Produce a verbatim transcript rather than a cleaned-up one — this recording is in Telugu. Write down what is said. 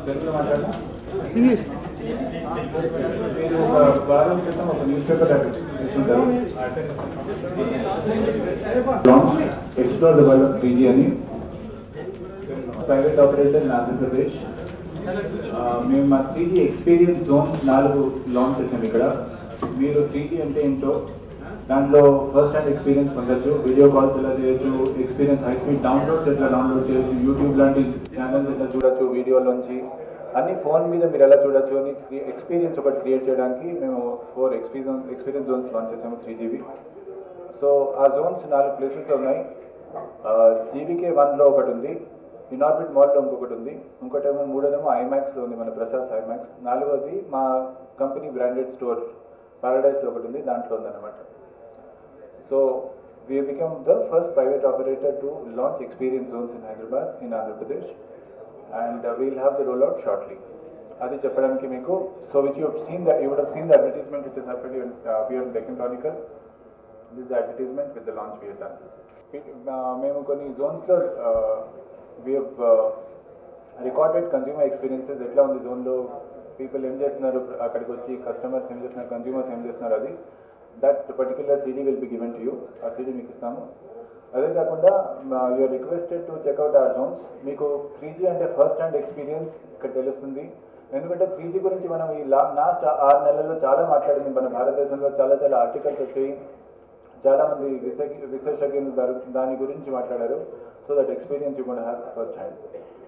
ఇంగ్లీష్ మీరు వారం క్రితం ఒక న్యూస్ పేపర్ ఇస్తుంటారు explore the world of three G అని ప్రైవేట్ ఆపరేటర్ ఇన్ ఆంధ్రప్రదేశ్. మేము మా త్రీ జీ ఎక్స్పీరియన్స్ జోన్స్ నాలుగు లాంచ్ చేసాము ఇక్కడ. మీరు త్రీ జీ అంటే ఏంటో దాంట్లో ఫస్ట్ హ్యాండ్ ఎక్స్పీరియన్స్ పొందొచ్చు, వీడియో కాల్స్ ఎలా చేయొచ్చు, ఎక్స్పీరియన్స్ హై స్పీడ్ డౌన్లోడ్స్ ఎట్లా డౌన్లోడ్ చేయొచ్చు, యూట్యూబ్ లాంటి ఛానల్స్ ఎట్లా చూడొచ్చు, వీడియోలోంచి అన్ని ఫోన్ మీద మీరు ఎలా చూడొచ్చు అని ఎక్స్పీరియన్స్ ఒకటి క్రియేట్ చేయడానికి మేము four experience experience zones launch చేసాము త్రీ జీబీ. సో ఆ జోన్స్ నాలుగు ప్లేసెస్లో ఉన్నాయి. జీబీకే వన్లో ఒకటి ఉంది, ఇనార్బిట్ మాల్లో ఇంకొకటి ఉంది, ఇంకోటేమో మూడోదేమో ఐమాక్స్లో ఉంది, మన ప్రసాద్ ఐమాక్స్. నాలుగోది మా కంపెనీ బ్రాండెడ్ స్టోర్ పారడైస్లో ఒకటి ఉంది, దాంట్లో ఉందన్నమాట. So we have become the first private operator to launch experience zones in Hyderabad in Andhra Pradesh, and uh, we will have the rollout shortly. Adi cheppadaniki meeku, so which you have seen that you would have seen the advertisement which is happened in uh, we are Deccan Chronicle. This is the advertisement with the launch we have done. Memu konni zones lo we have uh, recorded consumer experiences etla undi zone lo people em chestunaru akkadiki vachi customers em chestunaru consumers em chestunaru adi that particular C D will be given to you. ఆ C D మీకు ఇస్తాము. అదే కాకుండా you are requested to check out our zones. మీకు త్రీ జీ అంటే ఫస్ట్ హ్యాండ్ ఎక్స్పీరియన్స్ ఇక్కడ తెలుస్తుంది. ఎందుకంటే త్రీ జీ గురించి మనం ఈ లా లాస్ట్ ఆరు నెలల్లో చాలా మాట్లాడింది. మన భారతదేశంలో చాలా చాలా ఆర్టికల్స్ వచ్చాయి, చాలామంది విశేష విశేషజ్ఞులు దాని గురించి మాట్లాడారు. So that experience you gonna have first hand.